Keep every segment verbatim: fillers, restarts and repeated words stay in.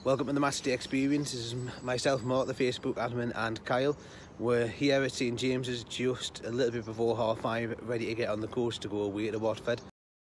Welcome to the Matchday Experience. This is myself, Mark, the Facebook admin, and Kyle. We're here at St James's just a little bit before half five, ready to get on the coast to go away to Watford.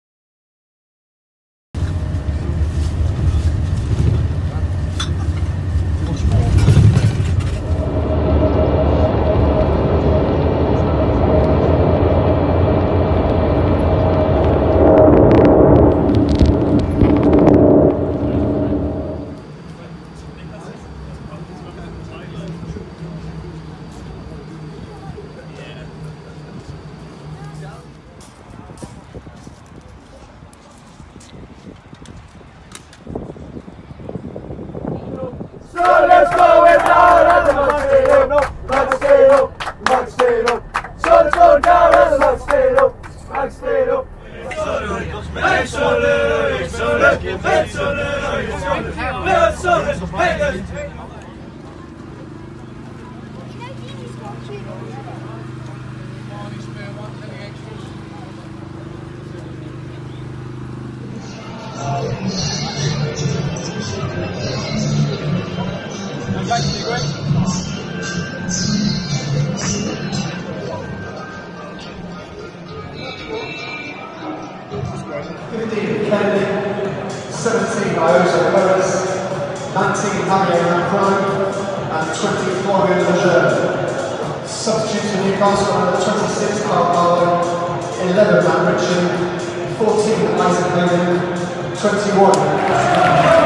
fifteen, Kennedy, seventeen, Iosa Perez, nineteen, Javier Macron, and twenty, Florian Lejeune. Substitutes for Newcastle, number twenty-six, Carl Barlow, eleven, Matt Ritchie, fourteen, Isaac Hayden, twenty-one.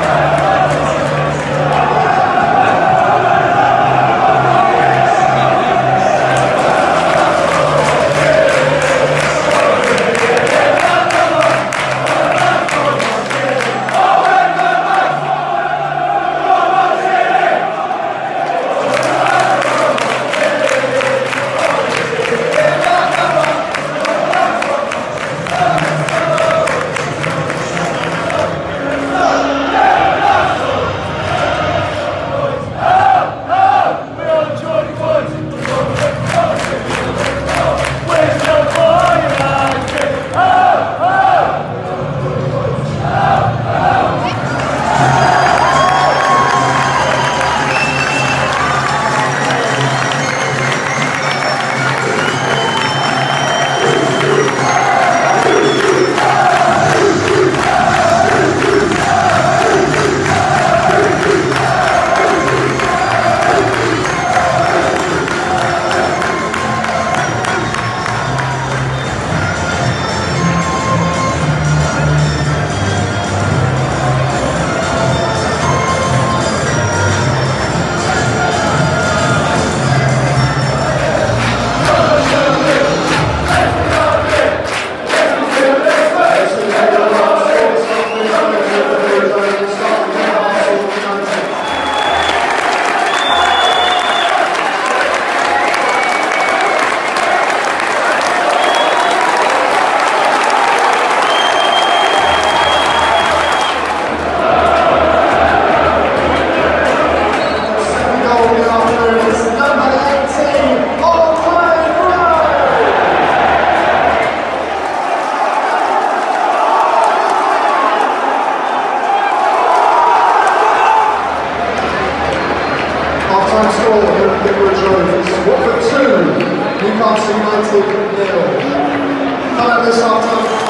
Watford two, Newcastle United nil. Hello, this half-time.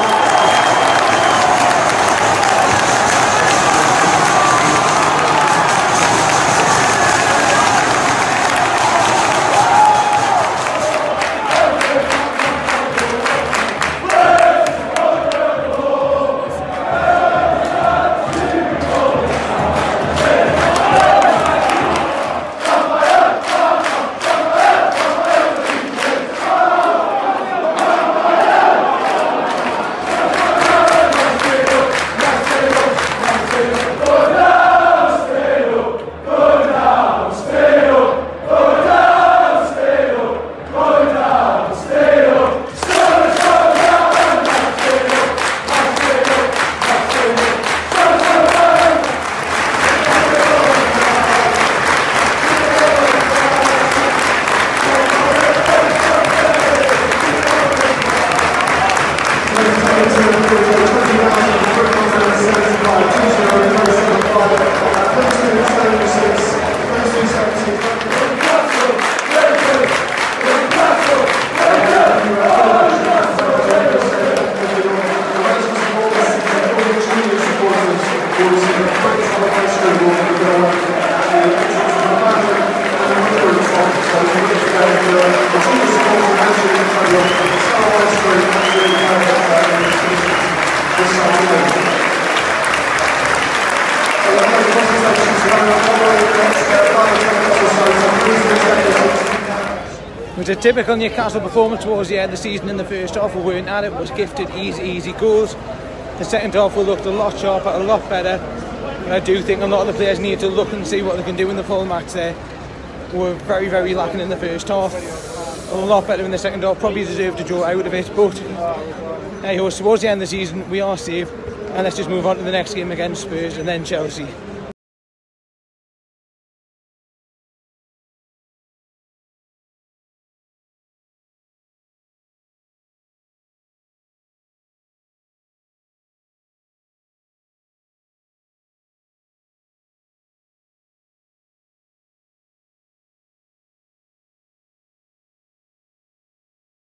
It was a typical Newcastle performance towards the end of the season. In the first half, we weren't at it, was gifted easy, easy goals. The second half, we looked a lot sharper, a lot better. And I do think a lot of the players need to look and see what they can do in the full match there. We were very, very lacking in the first half. A lot better in the second half, probably deserved to draw out of it. But hey, towards the end of the season, we are safe. And let's just move on to the next game against Spurs and then Chelsea.